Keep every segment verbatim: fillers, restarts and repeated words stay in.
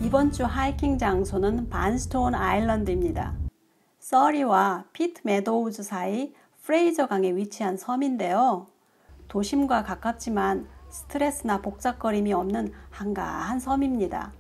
이번 주 하이킹 장소는 반스톤 아일랜드입니다. 서리와 피트 메도우즈 사이 프레이저 강에 위치한 섬인데요. 도심과 가깝지만 스트레스나 복잡거림이 없는 한가한 섬입니다.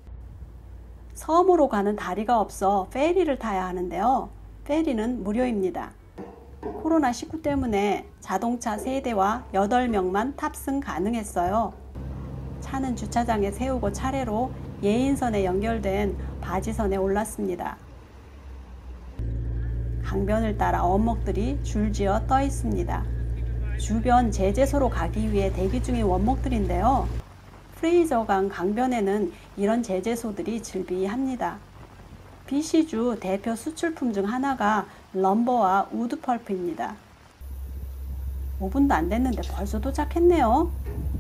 섬으로 가는 다리가 없어 페리를 타야 하는데요. 페리는 무료입니다. 코로나 십구 때문에 자동차 세 대와 여덟 명만 탑승 가능했어요. 차는 주차장에 세우고 차례로 예인선에 연결된 바지선에 올랐습니다. 강변을 따라 원목들이 줄지어 떠 있습니다. 주변 제재소로 가기 위해 대기 중인 원목들인데요. 프레이저강 강변에는 이런 제재소들이 즐비합니다. 비시주 대표 수출품 중 하나가 럼버와 우드펄프입니다. 오 분도 안 됐는데 벌써 도착했네요.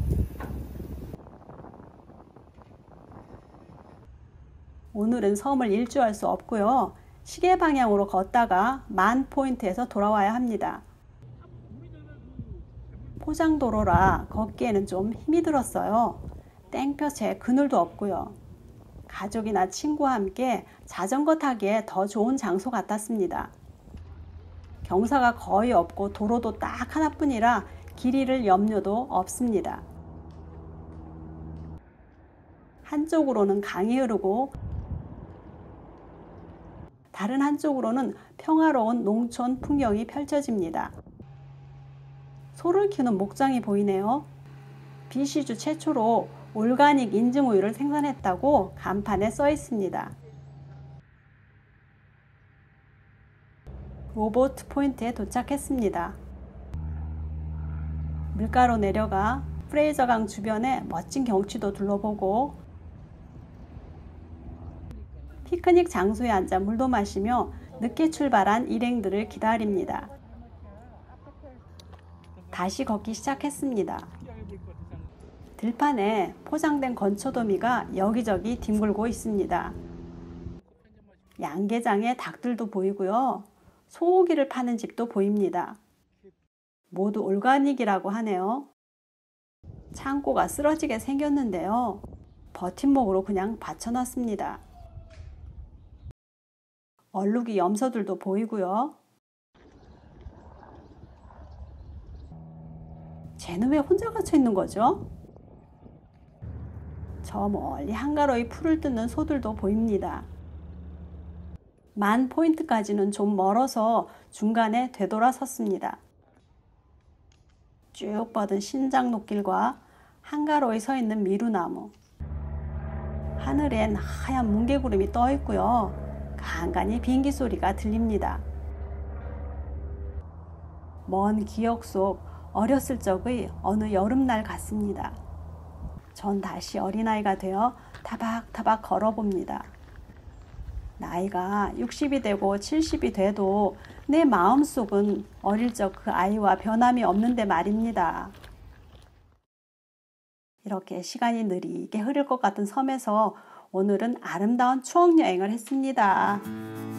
오늘은 섬을 일주할 수 없고요. 시계 방향으로 걷다가 만 포인트에서 돌아와야 합니다. 포장도로라 걷기에는 좀 힘이 들었어요. 땡볕에 그늘도 없고요. 가족이나 친구와 함께 자전거 타기에 더 좋은 장소 같았습니다. 경사가 거의 없고 도로도 딱 하나뿐이라 길 잃을 염려도 없습니다. 한쪽으로는 강이 흐르고 다른 한쪽으로는 평화로운 농촌 풍경이 펼쳐집니다. 소를 키우는 목장이 보이네요. 비시주 최초로 올가닉 인증 우유를 생산했다고 간판에 써 있습니다. 로보트 포인트에 도착했습니다. 물가로 내려가 프레이저강 주변에 멋진 경치도 둘러보고 피크닉 장소에 앉아 물도 마시며 늦게 출발한 일행들을 기다립니다. 다시 걷기 시작했습니다. 들판에 포장된 건초더미가 여기저기 뒹굴고 있습니다. 양계장에 닭들도 보이고요. 소고기를 파는 집도 보입니다. 모두 올가닉이라고 하네요. 창고가 쓰러지게 생겼는데요. 버팀목으로 그냥 받쳐놨습니다. 얼룩이 염소들도 보이고요. 쟤는 왜 혼자 갇혀 있는 거죠? 저 멀리 한가로이 풀을 뜯는 소들도 보입니다. 만 포인트까지는 좀 멀어서 중간에 되돌아섰습니다. 쭉 뻗은 신장 녹길과 한가로이 서 있는 미루나무. 하늘엔 하얀 뭉게구름이 떠 있고요. 간간히 비행기 소리가 들립니다. 먼 기억 속 어렸을 적의 어느 여름날 같습니다. 전 다시 어린아이가 되어 타박타박 걸어봅니다. 나이가 육십이 되고 칠십이 돼도 내 마음속은 어릴 적 그 아이와 변함이 없는데 말입니다. 이렇게 시간이 느리게 흐를 것 같은 섬에서 오늘은 아름다운 추억 여행을 했습니다.